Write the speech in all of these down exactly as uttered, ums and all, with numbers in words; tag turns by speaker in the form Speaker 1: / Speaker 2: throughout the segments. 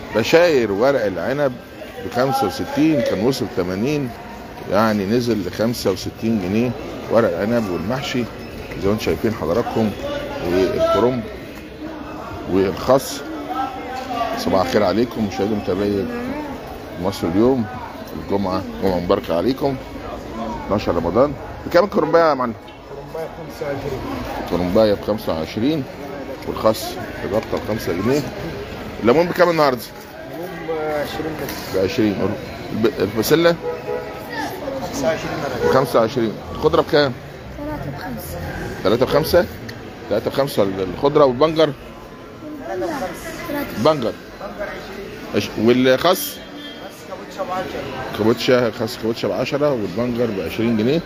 Speaker 1: بشاير ورق العنب ب خمسة وستين، كان وصل ثمانين، يعني نزل ل خمسة وستين جنيه ورق العنب. والمحشي زي ما انتم شايفين حضراتكم، والكرنب والخس. صباح الخير عليكم مشاهدي متابعي مصر اليوم، الجمعه جمعه مباركه عليكم. اتناشر رمضان. بكام الكرنبايه يا معلم؟
Speaker 2: الكرنبايه ب خمسة وعشرين.
Speaker 1: الكرنبايه ب خمسة وعشرين والخس الربطه ب خمسة جنيه. الليمون بكام النهارده؟
Speaker 2: الليمون ب عشرين بس.
Speaker 1: ب عشرين. البسله
Speaker 2: خمسة وعشرين
Speaker 1: ب خمسة وعشرين. الخضره بكام؟
Speaker 3: ثلاثة بخمسة.
Speaker 1: ثلاثة بخمسة؟ ثلاثة بخمسة الخضره. والبنجر؟
Speaker 3: ثلاثة بخمسة.
Speaker 1: بنجر
Speaker 3: بنجر
Speaker 1: والخس؟
Speaker 2: خس كابوتشا ب عشرة.
Speaker 1: كابوتشا خس كابوتشا ب عشرة والبنجر ب عشرين جنيه.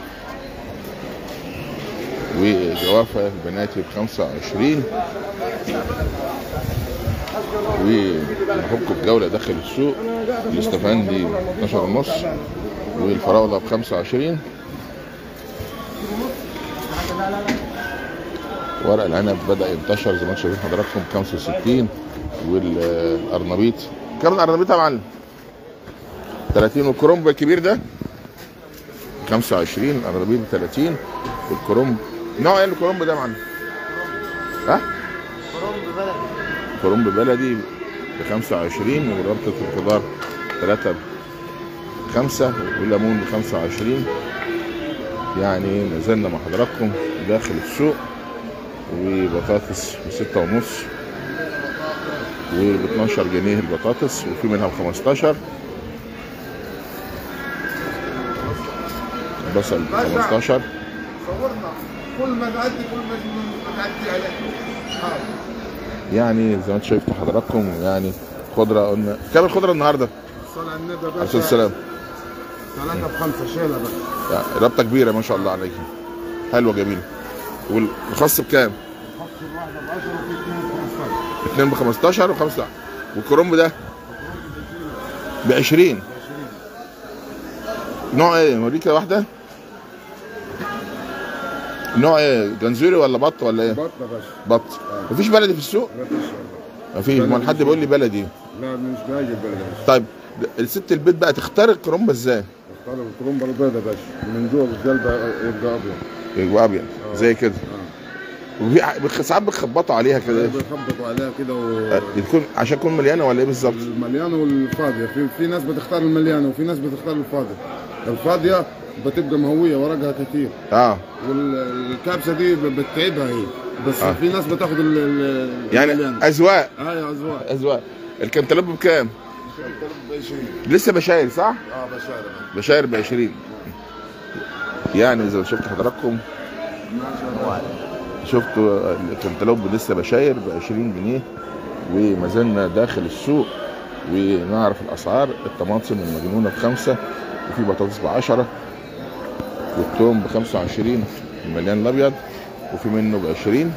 Speaker 1: وجوافه البناتي ب خمسة وعشرين. ونحكوا بجوله داخل السوق. الاستفندي ب اتناشر ونص والفراوله ب خمسة وعشرين. ورق العنب بدأ ينتشر زي ما انتم شايفين حضراتكم ب خمسة وستين. والارنبيط كام الارنبيط يا معلم؟ ثلاثين. والكرنب الكبير ده خمسة وعشرين. الارنبيط ب ثلاثين. والكرنب نوع ايه الكرنب ده يا معلم؟ ها؟
Speaker 2: كرنب بلدي.
Speaker 1: كرنب بلدي ب خمسة وعشرين. وربطة الخضار ثلاثة ب خمسة. والليمون ب خمسة وعشرين. يعني نزلنا مع حضراتكم داخل السوق. وبطاطس ب ستة ونص وب اتناشر جنيه البطاطس، وفي منها ب خمستاشر. بصل ب خمستاشر.
Speaker 2: صورنا كل ما تعدي كل ما تعدي عليك.
Speaker 1: يعني زي ما انتم شايفتوا حضراتكم، يعني خضره قلنا كام الخضره النهارده؟
Speaker 2: صلى على النبي
Speaker 1: عليه الصلاه والسلام.
Speaker 2: ثلاثة بخمسة شيلة بس.
Speaker 1: يعني ربطه كبيره ما شاء الله عليك، حلوه جميله. والخس بكام؟
Speaker 2: الخس الواحدة ب عشرة وفي اثنين ب خمستاشر.
Speaker 1: اتنين ب خمستاشر وخمسة. والكرنب ده ب عشرين. نوع ايه؟ نوريك واحده. نوع ايه؟ جنزوري ولا بط ولا ايه؟
Speaker 2: بط يا باشا.
Speaker 1: بط. مفيش بلدي في السوق؟
Speaker 2: مفيش.
Speaker 1: مفيش. ما حد بيقول لي بلدي.
Speaker 2: لا مش باجي البلدي.
Speaker 1: طيب الست البيت بقى تختار الكرنب ازاي؟
Speaker 2: اختار الكرنب البيضاء يا باشا، من جوه القلب يبقى ابيض.
Speaker 1: يبقى ابيض زي كده. وفي ساعات بتخبطوا عليها كده.
Speaker 2: بيخبطوا عليها كده و...
Speaker 1: تكون عشان تكون مليانه ولا ايه بالظبط؟
Speaker 2: المليانه والفاضيه. في في ناس بتختار المليانه وفي ناس بتختار الفاضيه. الفاضيه بتبقى مهويه ورقها كتير.
Speaker 1: اه.
Speaker 2: والكبسه دي بتتعبها هي، بس آه. في ناس بتاخد ال ال
Speaker 1: يعني
Speaker 2: المليانة.
Speaker 1: اذواق.
Speaker 2: ايوه اذواق.
Speaker 1: اذواق. الكنتالوب بكام؟
Speaker 2: الكنتالوب ب عشرين.
Speaker 1: لسه بشاير صح؟
Speaker 2: اه بشاير.
Speaker 1: بشاير ب عشرين. يعني زي ما شفت حضراتكم شفتوا الكنتالوب لسه بشاير ب عشرين جنيه. وما زلنا داخل السوق ونعرف الاسعار. الطماطم المجنونه بخمسه، وفي بطاطس ب عشرة، والثوم ب خمسة وعشرين المليان الابيض، وفي منه ب عشرين.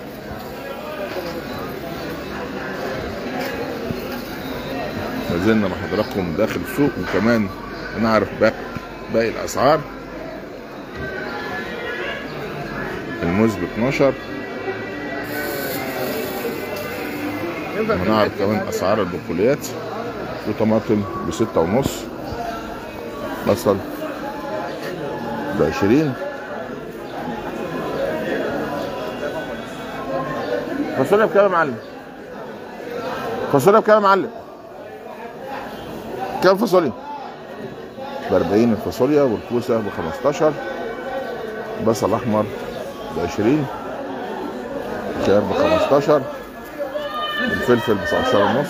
Speaker 1: ما زلنا مع حضراتكم داخل السوق، وكمان نعرف باقي الاسعار. الموز ب اتناشر. ونعرف كمان اسعار البقوليات. وطماطم ب ستة ونص. بصل ب عشرين. فاصوليا بكام يا معلم؟ فاصوليا بكام يا معلم؟ كام فاصوليا؟ ب أربعين الفاصوليا. والكوسه ب خمستاشر. بصل احمر ب عشرين. خيار ب خمستاشر. الفلفل ب تسعتاشر ونص.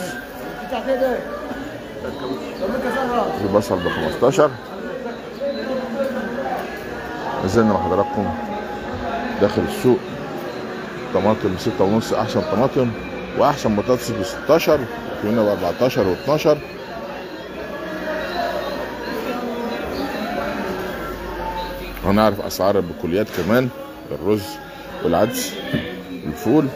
Speaker 1: البصل ب خمستاشر. نزلنا مع حضراتكم داخل السوق. طماطم ب ستة ونص احسن طماطم، واحسن بطاطس ب ستاشر، في منها ب أربعتاشر واتناشر. هنعرف اسعار البقوليات كمان. الرز والعدس والفول.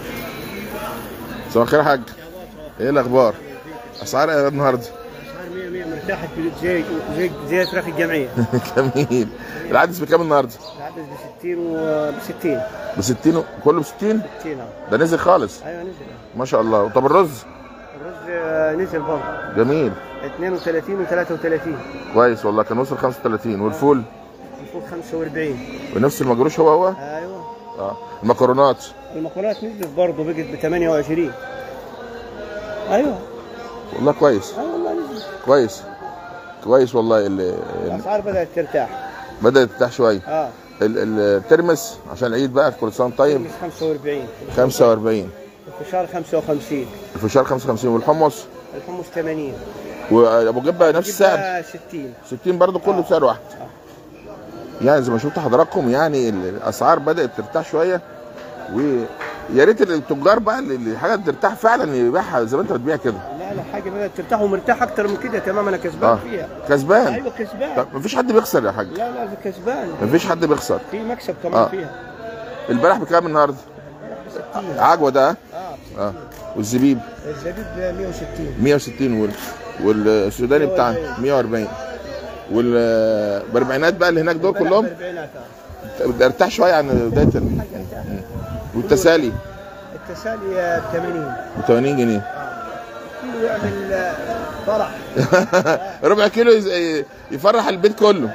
Speaker 1: صباح الخير يا حاج. ايه الاخبار؟ اسعار ايه النهارده؟
Speaker 4: اسعار مية الجمعيه مرتاحه زي زي زي فراخ الجمعيه.
Speaker 1: جميل. العدس بكام النهارده؟
Speaker 4: العدس ب ستين وب ستين.
Speaker 1: ب ستين كله ب ستين؟
Speaker 4: ستين اه.
Speaker 1: ده نزل خالص.
Speaker 4: ايوه نزل.
Speaker 1: ما شاء الله. طب الرز؟
Speaker 4: الرز آه، نزل برضه.
Speaker 1: جميل.
Speaker 4: اثنين وثلاثين وثلاثة وثلاثين.
Speaker 1: كويس والله، كان وصل خمسة وثلاثين. والفول؟
Speaker 4: الفول خمسة وأربعين.
Speaker 1: ونفس المجروش هو هو؟
Speaker 4: ايوه.
Speaker 1: اه. المكرونات؟
Speaker 4: المكرونات نزلت برضه بقت ب ثمانية وعشرين. ايوه.
Speaker 1: والله كويس.
Speaker 4: ايوه والله نزلت.
Speaker 1: كويس. كويس والله. ال
Speaker 4: الاسعار بدات ترتاح.
Speaker 1: بدات ترتاح شويه.
Speaker 4: اه.
Speaker 1: ال- الترمس عشان العيد بقى، كل سنه وأنت طيب.
Speaker 4: الترمس خمسة وأربعين.
Speaker 1: خمسة وأربعين.
Speaker 4: الفشار خمسة وخمسين.
Speaker 1: الفشار خمسة وخمسين. والحمص؟
Speaker 4: الحمص ثمانين.
Speaker 1: وابو جبه نفس السعر؟
Speaker 4: ستين.
Speaker 1: ستين برضه، كله بسعر واحد. يعني زي ما شفت حضراتكم، يعني الاسعار بدات ترتاح شويه، ويا ريت التجار بقى اللي الحاجه ترتاح فعلا يبيعها زي ما انت بتبيع كده.
Speaker 4: لا لا، حاجه بدات ترتاح ومرتاح اكتر من كده تمام. انا كسبان
Speaker 1: آه.
Speaker 4: فيها.
Speaker 1: كسبان؟
Speaker 4: ايوه كسبان.
Speaker 1: طب مفيش حد بيخسر يا حاج؟
Speaker 4: لا لا كسبان.
Speaker 1: مفيش حد بيخسر.
Speaker 4: في مكسب كمان
Speaker 1: آه.
Speaker 4: فيها.
Speaker 1: البلح بكام النهارده؟
Speaker 4: ستين.
Speaker 1: عجوه ده؟
Speaker 4: اه
Speaker 1: اه. والزبيب؟
Speaker 4: الزبيب مية وستين.
Speaker 1: مية وستين. وال... والسوداني بتاعنا مية وأربعين. والبربعينات بقى اللي هناك دول كلهم ارتاح شويه عن بدايه ال... والتسالي؟
Speaker 4: التسالي ثمانين.
Speaker 1: ب ثمانين جنيه.
Speaker 4: كيلو يعمل فرح.
Speaker 1: ربع كيلو يز- يفرح البيت كله.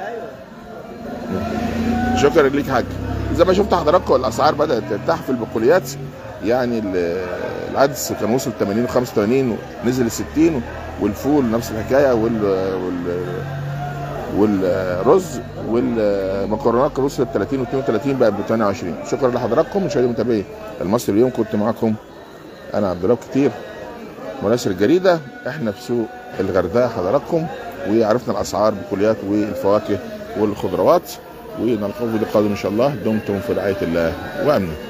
Speaker 1: شكرا ليك حاج. زي ما شفت حضراتكم الاسعار بدات ترتاح في البقوليات. يعني ال- العدس كان وصل ثمانين وخمسة وثمانين ونزل ل ستين، والفول نفس الحكايه، وال وال والرز والمكرونات كان وصل ثلاثين واثنين وثلاثين، بقى ب ثمانية وعشرين. شكرا لحضراتكم مشاهدي متابعي المصري اليوم. كنت معاكم انا عبد الله كتير، مراسل الجريده. احنا في سوق الغردقه حضراتكم، وعرفنا الاسعار بكليات والفواكه والخضروات، ونلقاكم في فيديو قادم ان شاء الله. دمتم في رعايه الله وامنه.